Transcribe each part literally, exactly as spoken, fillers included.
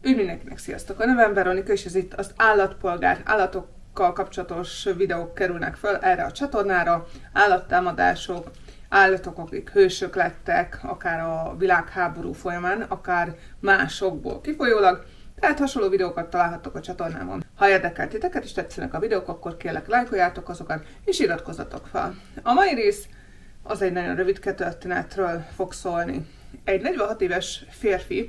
Üdv mindenkinek, sziasztok! A nevem Veronika, és ez itt az állatpolgár. Állatokkal kapcsolatos videók kerülnek föl erre a csatornára. Állattámadások, állatok, akik hősök lettek, akár a világháború folyamán, akár másokból kifolyólag. Tehát hasonló videókat találhattok a csatornámon. Ha érdekel titeket és tetszenek a videók, akkor kérlek lájkoljátok azokat, és iratkozzatok fel. A mai rész az egy nagyon rövid történetről fog szólni. Egy negyvenhat éves férfi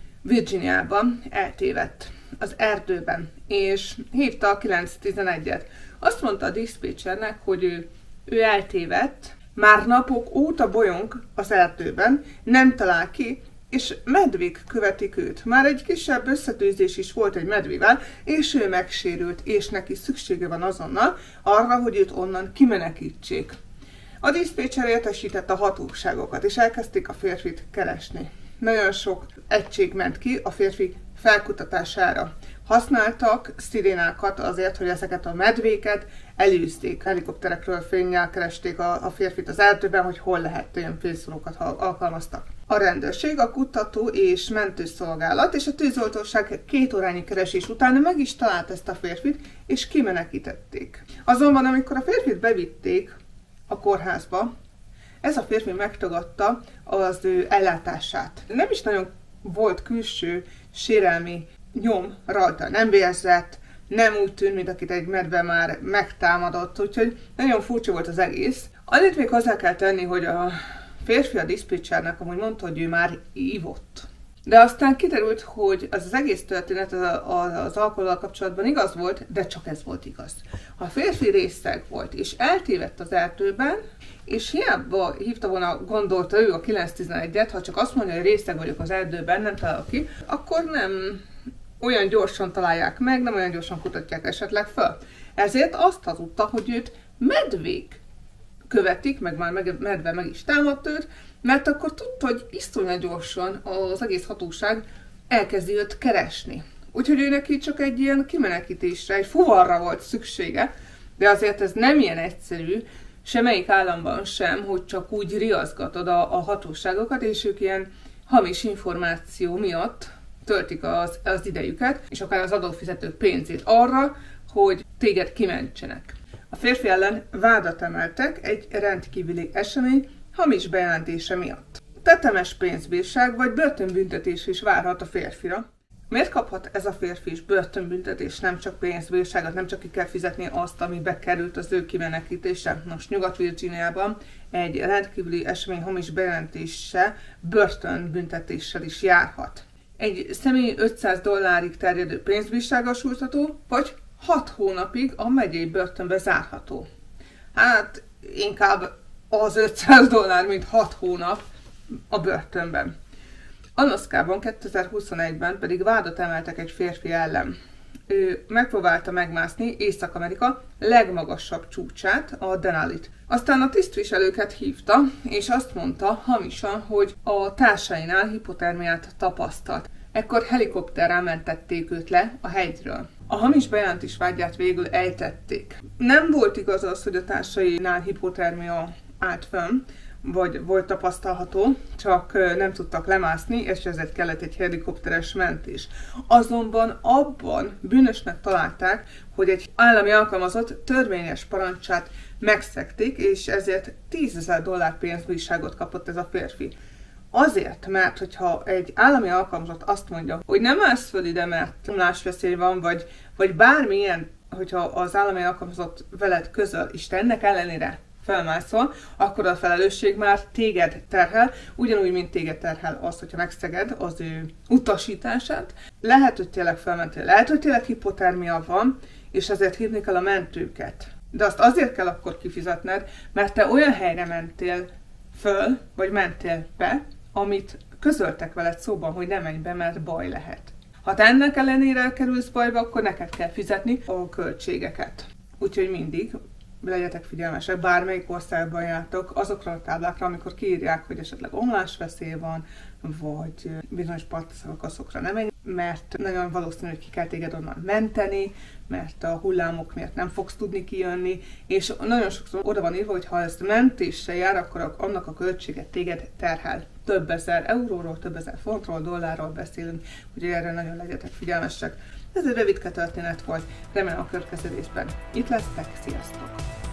Virginiában eltévedt az erdőben, és hívta a kilenc tizenegyet. Azt mondta a diszpécsernek, hogy ő, ő eltévedt, már napok óta bolyong az erdőben, nem talál ki, és medvék követik őt. Már egy kisebb összetűzés is volt egy medvével, és ő megsérült, és neki szüksége van azonnal arra, hogy őt onnan kimenekítsék. A diszpécser értesített a hatóságokat, és elkezdték a férfit keresni. Nagyon sok egység ment ki a férfi felkutatására. Használtak szirénákat azért, hogy ezeket a medvéket elűzték. Helikopterekről fénnyel keresték a, a férfit az erdőben, hogy hol lehet, olyan fényszórókat alkalmaztak. A rendőrség, a kutató és mentőszolgálat és a tűzoltóság két órányi keresés után meg is talált ezt a férfit, és kimenekítették. Azonban, amikor a férfit bevitték a kórházba, ez a férfi megtagadta az ő ellátását. Nem is nagyon volt külső sérelmi nyom rajta, nem vérzett, nem úgy tűnt, mint akit egy medve már megtámadott, úgyhogy nagyon furcsa volt az egész. Annyit még hozzá kell tenni, hogy a férfi a diszpécsernek amúgy mondta, hogy ő már ívott. De aztán kiderült, hogy az, az egész történet az alkohollal kapcsolatban igaz volt, de csak ez volt igaz. A férfi részeg volt, és eltévedt az erdőben, és hiába hívta volna, gondolta ő a kilenc tizenegyet, ha csak azt mondja, hogy részeg vagyok az erdőben, nem találok ki, akkor nem olyan gyorsan találják meg, nem olyan gyorsan kutatják esetleg föl. Ezért azt hazudta, hogy őt medvék követik, meg már medve meg is támadt őt, mert akkor tudta, hogy iszonyatosan gyorsan az egész hatóság elkezdi őt keresni. Úgyhogy ő neki csak egy ilyen kimenekítésre, egy fuvarra volt szüksége, de azért ez nem ilyen egyszerű, semmelyik államban sem, hogy csak úgy riaszgatod a, a hatóságokat, és ők ilyen hamis információ miatt töltik az, az idejüket, és akár az adófizetők pénzét arra, hogy téged kimentsenek. A férfi ellen vádat emeltek egy rendkívüli esemény hamis bejelentése miatt. Tetemes pénzbírság vagy börtönbüntetés is várhat a férfira. Miért kaphat ez a férfi is börtönbüntetés, nem csak pénzbírságot, nem csak ki kell fizetni azt, ami bekerült az ő kimenekítésre? Most Nyugat-Virginiában egy rendkívüli esemény hamis bejelentése börtönbüntetéssel is járhat. Egy személy ötszáz dollárig terjedő pénzbírsággal sújtható, vagy hat hónapig a megyei börtönbe zárható. Hát inkább az ötszáz dollár, mint hat hónap a börtönben. Alaskában kétezer-huszonegyben pedig vádat emeltek egy férfi ellen. Ő megpróbálta megmászni Észak-Amerika legmagasabb csúcsát, a Denalit. Aztán a tisztviselőket hívta, és azt mondta hamisan, hogy a társainál hipotermiát tapasztalt. Ekkor helikopterrel mentették őt le a hegyről. A hamis bejelentés vágyát végül ejtették. Nem volt igaz az, hogy a társainál hipotermia állt fönn, vagy volt tapasztalható, csak nem tudtak lemászni, és ezért kellett egy helikopteres mentés. Azonban abban bűnösnek találták, hogy egy állami alkalmazott törvényes parancsát megszegték, és ezért tízezer dollár pénzbírságot kapott ez a férfi. Azért, mert hogyha egy állami alkalmazott azt mondja, hogy nem állsz föl ide, mert omlásveszély van, vagy, vagy bármilyen, hogyha az állami alkalmazott veled közöl, és te ennek ellenére felmászol, akkor a felelősség már téged terhel, ugyanúgy, mint téged terhel az, hogyha megszeged az ő utasítását. Lehet, hogy tényleg felmentél, lehet, hogy tényleg hipotermia van, és ezért hívni kell a mentőket. De azt azért kell akkor kifizetned, mert te olyan helyre mentél föl, vagy mentél be, amit közöltek veled szóban, hogy nem menj be, mert baj lehet. Ha te ennek ellenére kerülsz bajba, akkor neked kell fizetni a költségeket. Úgyhogy mindig legyetek figyelmesek, bármelyik országban jártok, azokra a táblákra, amikor kiírják, hogy esetleg omlásveszély van, vagy bizonyos parti szakaszokra nem menj, mert nagyon valószínű, hogy ki kell téged onnan menteni, mert a hullámok miatt nem fogsz tudni kijönni, és nagyon sokszor oda van írva, hogy ha ezt mentéssel jár, akkor annak a költséget téged terhel. több ezer euróról, több ezer fontról, dollárról beszélünk, úgyhogy erre nagyon legyetek figyelmesek. Ez egy rövidke történet volt, remélem a következő részben itt lesztek, sziasztok!